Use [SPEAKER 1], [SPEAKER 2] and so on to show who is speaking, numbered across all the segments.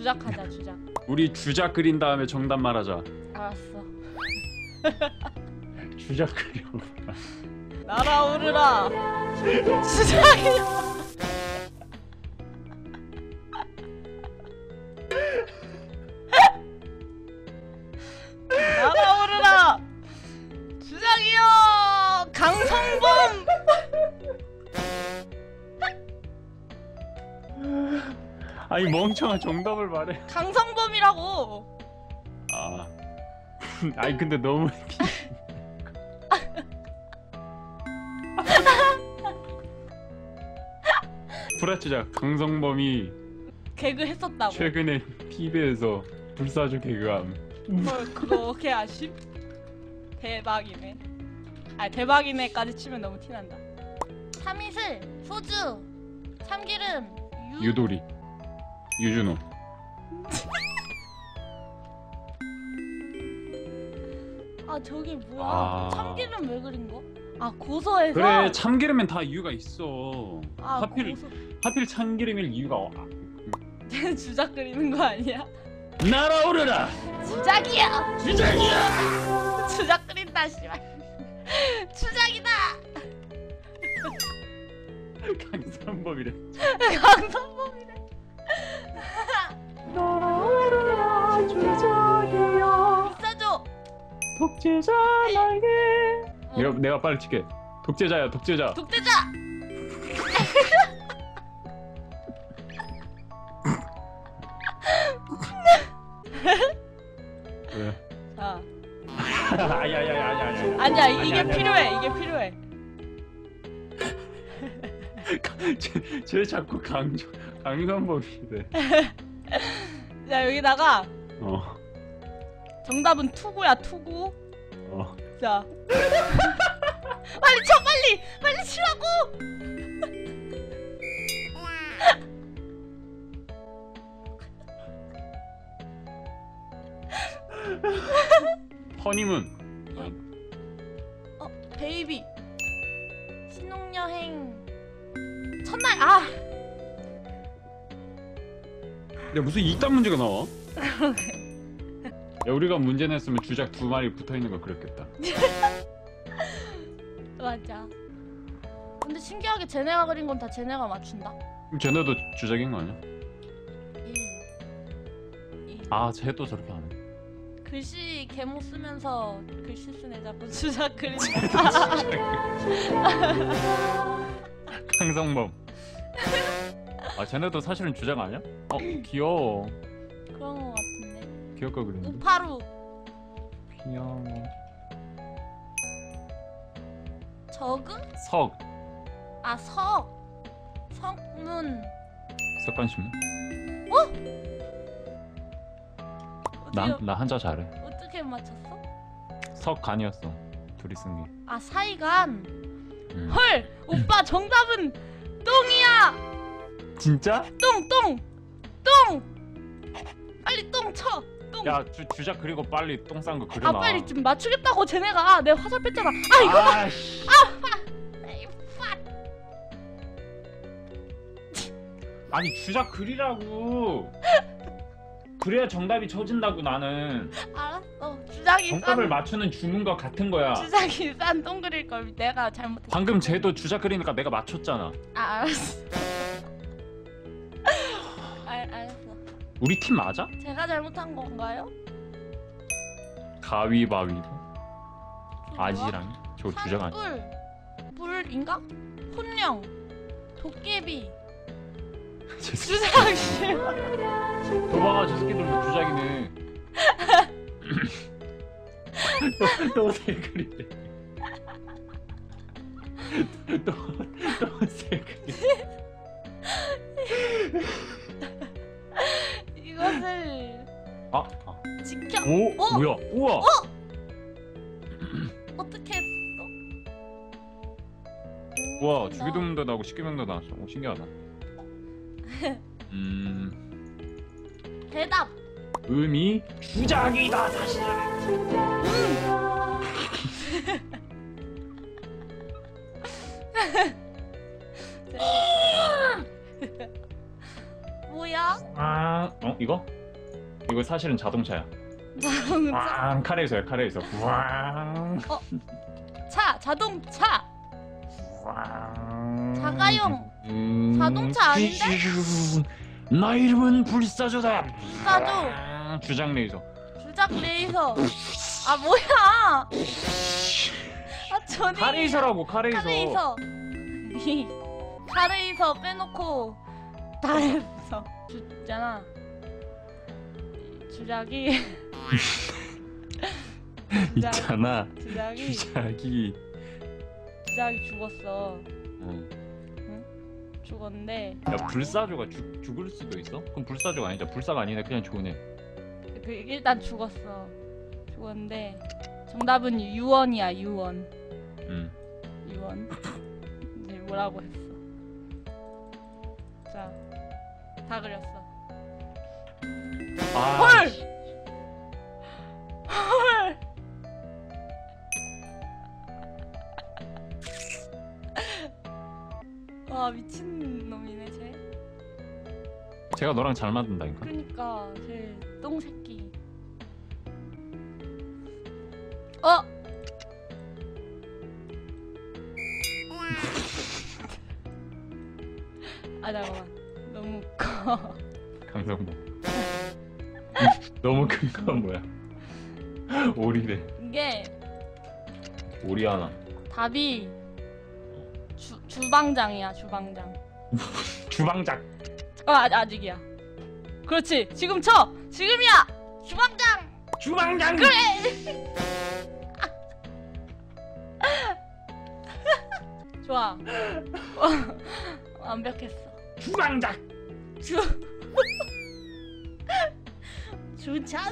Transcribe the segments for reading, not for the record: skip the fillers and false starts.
[SPEAKER 1] 주작하자 주작.
[SPEAKER 2] 우리 주작 그린 다음에 정답 말하자.
[SPEAKER 1] 알았어.
[SPEAKER 2] 주작 그려.
[SPEAKER 1] 날아오르라. 주작이야. 날아오르라. 주작이요. 강성범.
[SPEAKER 2] 아니 멍청한 정답을 말해.
[SPEAKER 1] 강성범이라고.
[SPEAKER 2] 아. 아니 근데 너무 불화치자. 강성범이
[SPEAKER 1] 개그 했었다고.
[SPEAKER 2] 최근에 TV에서 불사조 개그함.
[SPEAKER 1] 헐 그렇게 아심? 대박이네. 아 대박이네까지 치면 너무 티난다. 참이슬, 소주, 참기름,
[SPEAKER 2] 유도리, 유준호.
[SPEAKER 1] 아 저기 뭐야?
[SPEAKER 2] 아.
[SPEAKER 1] 참기름 왜 그린 거? 아 고소해서.
[SPEAKER 2] 그래 참기름엔 다 이유가 있어.
[SPEAKER 1] 아
[SPEAKER 2] 하필
[SPEAKER 1] 고소.
[SPEAKER 2] 하필 참기름일 이유가
[SPEAKER 1] 쟤는 주작 그리는 거 아니야?
[SPEAKER 2] 날아오르라.
[SPEAKER 1] 주작이야.
[SPEAKER 2] 주작이야.
[SPEAKER 1] 주작 그린다 씨발. 주작이다.
[SPEAKER 2] 강성범이래.
[SPEAKER 1] 강성범이래.
[SPEAKER 2] 날아오르라 주작이야.
[SPEAKER 1] 비싸줘.
[SPEAKER 2] 독재자 날개. 내가 빨리 칠게. 독재자야 독재자.
[SPEAKER 1] 독재자.
[SPEAKER 2] 왜?
[SPEAKER 1] 자.
[SPEAKER 2] 아야야야야야.
[SPEAKER 1] 아니야 이게 필요해. 이게 필요해.
[SPEAKER 2] 쟤 자꾸 강성범이래.
[SPEAKER 1] 자 여기다가
[SPEAKER 2] 어.
[SPEAKER 1] 정답은 투구야 투구.
[SPEAKER 2] 어.
[SPEAKER 1] 자 빨리 쳐 빨리 치라고.
[SPEAKER 2] 허니문.
[SPEAKER 1] 베이비 신혼여행 첫날. 아
[SPEAKER 2] 야 무슨 이딴 문제가 나와? 야 우리가 문제 냈으면 주작 두 마리 붙어 있는 거 그랬겠다.
[SPEAKER 1] 맞아. 근데 신기하게 쟤네가 그린 건 다 쟤네가 맞춘다.
[SPEAKER 2] 그럼 쟤네도 주작인 거 아니야?
[SPEAKER 1] 1
[SPEAKER 2] 아 쟤도 저렇게 하네.
[SPEAKER 1] 글씨 개못 쓰면서 글씨 쓰네 자꾸 주작 그린다.
[SPEAKER 2] 강성범. 아 쟤네도 사실은 주작 아니야? 귀여워.
[SPEAKER 1] 그런 거 같은데.
[SPEAKER 2] 귀엽게 그리는데.
[SPEAKER 1] 우파루
[SPEAKER 2] 귀여워.
[SPEAKER 1] 저그?
[SPEAKER 2] 석.
[SPEAKER 1] 아 석. 석문.
[SPEAKER 2] 석관심.
[SPEAKER 1] 어떻게,
[SPEAKER 2] 나 한자 잘해.
[SPEAKER 1] 어떻게 맞췄어?
[SPEAKER 2] 석간이었어. 둘이 쓴 게.
[SPEAKER 1] 아 사이간. 헐 오빠 정답은 똥이야.
[SPEAKER 2] 진짜?
[SPEAKER 1] 똥. 빨리 똥 쳐. 똥.
[SPEAKER 2] 야 주작 그리고 빨리 똥 싼 거 그려놔.
[SPEAKER 1] 아 빨리 좀 맞추겠다고 쟤네가. 아, 내가 화살 뺐잖아. 아 이거 봐.
[SPEAKER 2] 아이씨.
[SPEAKER 1] 에이, 팍.
[SPEAKER 2] 아니 주작 그리라고. 그래야 정답이 쳐진다고 나는.
[SPEAKER 1] 알았어. 주작이
[SPEAKER 2] 정답을
[SPEAKER 1] 싼
[SPEAKER 2] 맞추는 주문과 같은 거야.
[SPEAKER 1] 주작이 싼 똥 그릴 걸 내가 잘못했어.
[SPEAKER 2] 방금 쟤도 주작 그리니까 내가 맞췄잖아.
[SPEAKER 1] 아 알았어. 알았어.
[SPEAKER 2] 우리 팀 맞아?
[SPEAKER 1] 제가 잘못한 건가요?
[SPEAKER 2] 가위바위보. 아지랑 저 주작 아니야?
[SPEAKER 1] 불 불인가? 혼령 도깨비
[SPEAKER 2] 죄송-
[SPEAKER 1] 주작이.
[SPEAKER 2] 도망가 저 새끼들도 주작이네. 또새 그리네. 또새 그리네.
[SPEAKER 1] 이것을
[SPEAKER 2] 아.
[SPEAKER 1] 지켜.
[SPEAKER 2] 오?
[SPEAKER 1] 어?
[SPEAKER 2] 뭐야? 우와.
[SPEAKER 1] 어떻게 했어?
[SPEAKER 2] 우와 주기도문도 나오고 십계명도 나왔어. 오, 신기하다.
[SPEAKER 1] 대답.
[SPEAKER 2] 의미 주작이다 사실.
[SPEAKER 1] 뭐야?
[SPEAKER 2] 이거? 이거 사실은 자동차야.
[SPEAKER 1] 자동차.
[SPEAKER 2] 카레이서야 카레이서.
[SPEAKER 1] 자동차. 자가용. 자동차 아닌데?
[SPEAKER 2] 나 이름은 불사조다.
[SPEAKER 1] 불사조.
[SPEAKER 2] 주작 레이저.
[SPEAKER 1] 주작 레이서. 아 뭐야? 아 저리.
[SPEAKER 2] 카레이서라고 카레이서.
[SPEAKER 1] 카레이서. 카레이서 빼놓고 다 했어. 주잖아. 주작이.
[SPEAKER 2] 있잖아.
[SPEAKER 1] 주작이 죽었어. 죽었는데
[SPEAKER 2] 야 불사조가 죽을 수도 있어? 그럼 불사조가 아니잖아. 불사가 아니네. 그냥 죽으네.
[SPEAKER 1] 일단 죽었는데 정답은 유언이야. 유언. 유언. 이제 뭐라고 했어. 자, 다 그렸어. 헐! 헐! 와 미친 놈이네 쟤.
[SPEAKER 2] 제가 너랑 잘 맞는다니까.
[SPEAKER 1] 그니까 쟤 똥새끼. 아 잠깐만. 너무 커.
[SPEAKER 2] 강성모. 너무 큰 건 뭐야? 오리래.
[SPEAKER 1] 이게
[SPEAKER 2] 오리 하나.
[SPEAKER 1] 답이 주방장이야. 주방장.
[SPEAKER 2] 주방장.
[SPEAKER 1] 아직이야. 그렇지. 지금 쳐. 지금이야. 주방장.
[SPEAKER 2] 주방장.
[SPEAKER 1] 그래. 좋아. 완벽했어.
[SPEAKER 2] 주방장.
[SPEAKER 1] 주차은.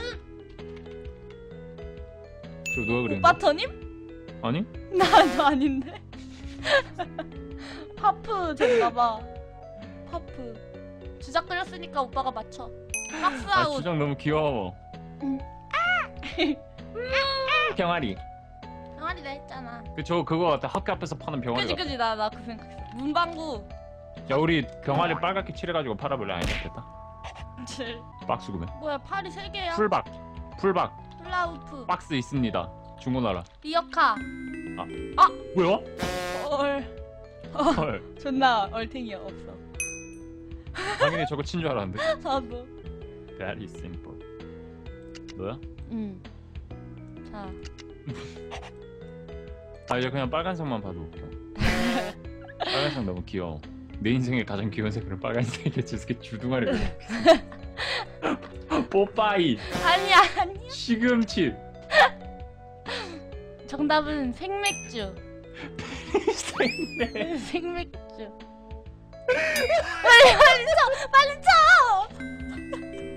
[SPEAKER 2] 저 누가 그랬는데?
[SPEAKER 1] 오빠 터님?
[SPEAKER 2] 아니?
[SPEAKER 1] 나도 아닌데. 파프 젠가봐. 파프. 주작 그렸으니까 오빠가 맞춰. 박스아웃.
[SPEAKER 2] 주장 너무 귀여워. 병아리.
[SPEAKER 1] 병아리다 했잖아.
[SPEAKER 2] 그거 같아. 학교 앞에서 파는 병아리.
[SPEAKER 1] 그지 나 그 생각했어. 문방구.
[SPEAKER 2] 야 우리 병아리 빨갛게 칠해가지고 팔아볼래? 아니 됐다. 박스 구매.
[SPEAKER 1] 뭐야 팔이 3개야?
[SPEAKER 2] 풀박.
[SPEAKER 1] 플라우프.
[SPEAKER 2] 박스 있습니다. 중고나라.
[SPEAKER 1] 리어카.
[SPEAKER 2] 뭐야? 헐.
[SPEAKER 1] 존나 얼탱이야. 없어.
[SPEAKER 2] 당연히 저거 친 줄 알았는데.
[SPEAKER 1] 나도.
[SPEAKER 2] Very simple. 너야?
[SPEAKER 1] 응. 자.
[SPEAKER 2] 이제 그냥 빨간색만 봐도 웃겨. 빨간색 너무 귀여워. 내 인생의 가장 귀여운 색깔은 빨간색이야. 저 새끼 주둥아리. 뽀빠이.
[SPEAKER 1] 아니야.
[SPEAKER 2] 시금치.
[SPEAKER 1] 정답은 생맥주. 생맥주. 빨리 쳐.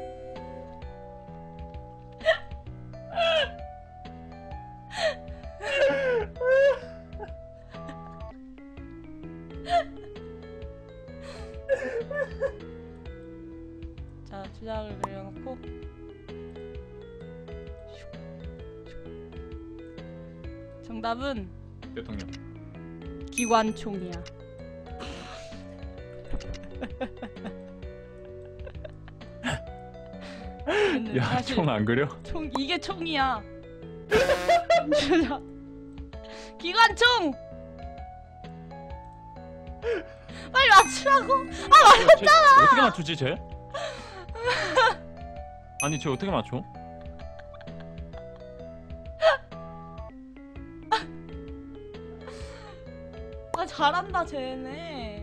[SPEAKER 1] 자, 주작을 그려놓고 정답은
[SPEAKER 2] 대통령.
[SPEAKER 1] 기관총이야.
[SPEAKER 2] 야, 총 안 그려?
[SPEAKER 1] 이게 총이야. 주작. 기관총. 빨리 맞추라고.
[SPEAKER 2] 맞췄잖아. 어떻게 맞추지 쟤? 아니 쟤 어떻게 맞춰?
[SPEAKER 1] 잘한다 쟤네.